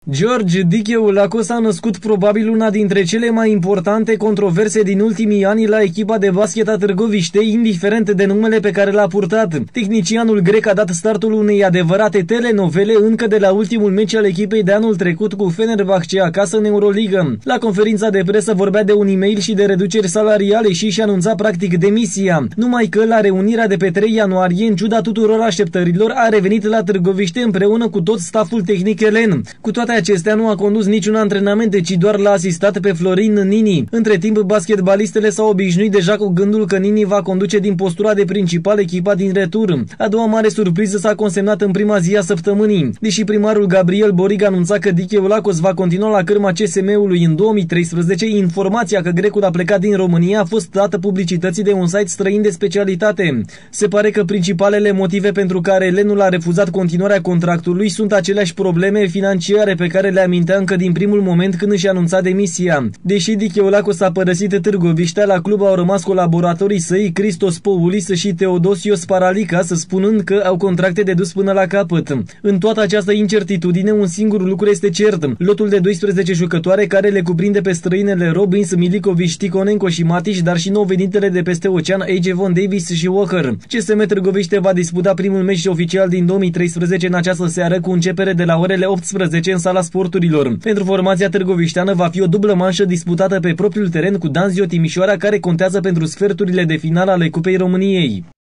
George Dicheulaco a născut probabil una dintre cele mai importante controverse din ultimii ani la echipa de basket a Târgoviștei, indiferent de numele pe care l-a purtat. Tehnicianul grec a dat startul unei adevărate telenovele încă de la ultimul meci al echipei de anul trecut cu Fenerbahce acasă în Euroligă. La conferința de presă vorbea de un e-mail și de reduceri salariale și anunța practic demisia. Numai că la reunirea de pe 3 ianuarie, în ciuda tuturor așteptărilor, a revenit la Târgoviște împreună cu tot staful tehnic elen. Cu toate acestea, nu a condus niciun antrenament, ci doar l-a asistat pe Florin Nini. Între timp, basketbalistele s-au obișnuit deja cu gândul că Nini va conduce din postura de principal echipa din retur. A doua mare surpriză s-a consemnat în prima zi a săptămânii. Deși primarul Gabriel Borig anunța că Dicheulacos va continua la cârma CSM-ului în 2013, informația că grecul a plecat din România a fost dată publicității de un site străin de specialitate. Se pare că principalele motive pentru care elenul a refuzat continuarea contractului sunt aceleași probleme financiare pe care le amintea încă din primul moment când își anunța demisia. Deși Dicheulacos a părăsit Târgoviștea, la club au rămas colaboratorii săi Christos Poulis și Teodosios Paralica, spunând că au contracte de dus până la capăt. În toată această incertitudine, un singur lucru este cert: lotul de 12 jucătoare care le cuprinde pe străinele Robbins, Milicovic, Ticonenko și Matiș, dar și nou venitele de peste ocean A.J. Von Davis și Walker. CSM Târgoviște va disputa primul meci oficial din 2013 în această seară, cu începere de la orele 18 în Sala Sporturilor. Pentru formația târgovișteană va fi o dublă manșă disputată pe propriul teren cu Danzio Timișoara, care contează pentru sferturile de finală ale Cupei României.